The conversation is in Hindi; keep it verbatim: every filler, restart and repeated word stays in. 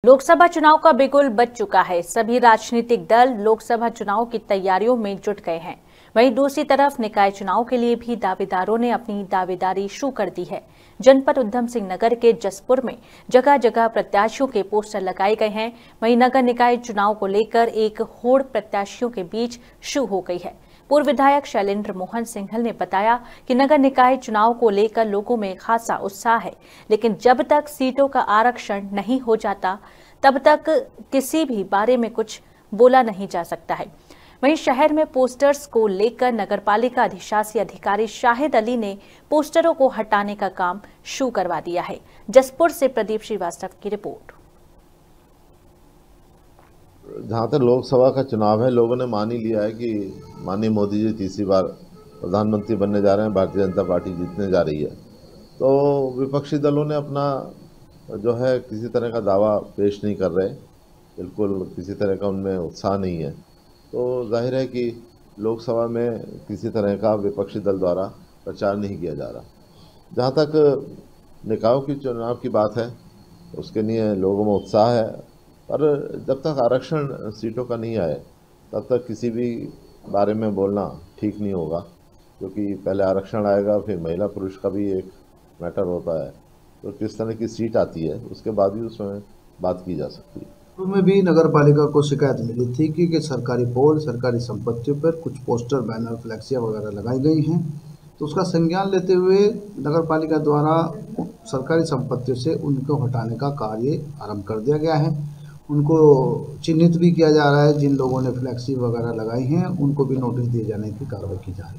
लोकसभा चुनाव का बिगुल बज चुका है। सभी राजनीतिक दल लोकसभा चुनाव की तैयारियों में जुट गए हैं। वहीं दूसरी तरफ निकाय चुनाव के लिए भी दावेदारों ने अपनी दावेदारी शुरू कर दी है। जनपद उधम सिंह नगर के जसपुर में जगह जगह प्रत्याशियों के पोस्टर लगाए गए हैं। वहीं नगर निकाय चुनाव को लेकर एक होड़ प्रत्याशियों के बीच शुरू हो गई है। पूर्व विधायक शैलेंद्र मोहन सिंघल ने बताया कि नगर निकाय चुनाव को लेकर लोगों में खासा उत्साह है, लेकिन जब तक सीटों का आरक्षण नहीं हो जाता तब तक किसी भी बारे में कुछ बोला नहीं जा सकता है। वहीं शहर में पोस्टर्स को लेकर नगरपालिका अधिशासी अधिकारी शाहिद अली ने पोस्टरों को हटाने का काम शुरू करवा दिया है। जसपुर से प्रदीप श्रीवास्तव की रिपोर्ट। जहाँ तक लोकसभा का चुनाव है, लोगों ने मान ही लिया है कि माननीय मोदी जी तीसरी बार प्रधानमंत्री बनने जा रहे हैं, भारतीय जनता पार्टी जीतने जा रही है। तो विपक्षी दलों ने अपना जो है किसी तरह का दावा पेश नहीं कर रहे, बिल्कुल किसी तरह का उनमें उत्साह नहीं है। तो जाहिर है कि लोकसभा में किसी तरह का विपक्षी दल द्वारा प्रचार नहीं किया जा रहा। जहाँ तक निकायों की चुनाव की बात है, उसके लिए लोगों में उत्साह है, पर जब तक आरक्षण सीटों का नहीं आए तब तक किसी भी बारे में बोलना ठीक नहीं होगा, क्योंकि पहले आरक्षण आएगा, फिर महिला पुरुष का भी एक मैटर होता है। तो किस तरह की सीट आती है उसके बाद ही उसमें बात की जा सकती है। में भी नगर पालिका को शिकायत मिली थी कि, कि सरकारी पोल, सरकारी संपत्तियों पर कुछ पोस्टर, बैनर, फ्लैक्सियाँ वगैरह लगाई गई हैं। तो उसका संज्ञान लेते हुए नगर पालिका द्वारा सरकारी संपत्तियों से उनको हटाने का कार्य आरंभ कर दिया गया है। उनको चिन्हित भी किया जा रहा है। जिन लोगों ने फ्लैक्सी वगैरह लगाई हैं उनको भी नोटिस दिए जाने की कार्रवाई की जा रही है।